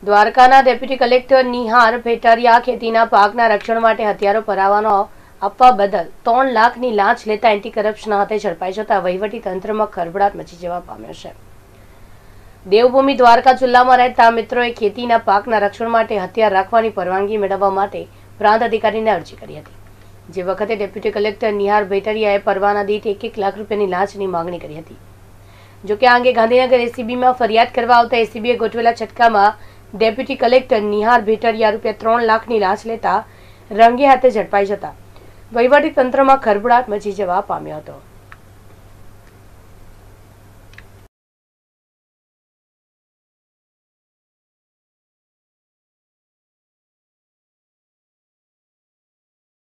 દ્વારકાના deputy collector Nihar Bhetariya ખેતીના પાકના રક્ષણ માટે હથિયારો પુરાવાનો આપવા બદલ 3 લાખની લાંચ લેતા એન્ટી કરપ્શન હાથે ઝડપાઈ જતા વહીવટી તંત્રમાં ખળભળાટ મચી જવા પામ્યો છે। દેવભૂમિ દ્વારકા જિલ્લામાં રહેતા મિત્રોએ ખેતીના પાકના રક્ષણ માટે હથિયાર રાખવાની પરવાનગી મેળવવા માટે પ્રાંત અધિકારીને અરજી કરી હતી, જે વખતે ડેપ્યુટી કલેક્ટર નિહાર ભેટારિયાએ પરવાના દીઠ 1 લાખ રૂપિયાની લાંચની માંગણી કરી હતી। જોકે આ અંગે ગાંધીનગર એસીબીમાં ફરિયાદ કરવા આવતા એસીબીએ ગોઠવેલા છટકામાં ડેપ્યુટી કલેક્ટર નિહાર ભેટારિયા રૂપિયા 3 લાખની લાંચ લેતા રંગે હાથે ઝડપાઈ જતા વહીવટી તંત્રમાં ખળભળાટ મચી જવા પામ્યો હતો।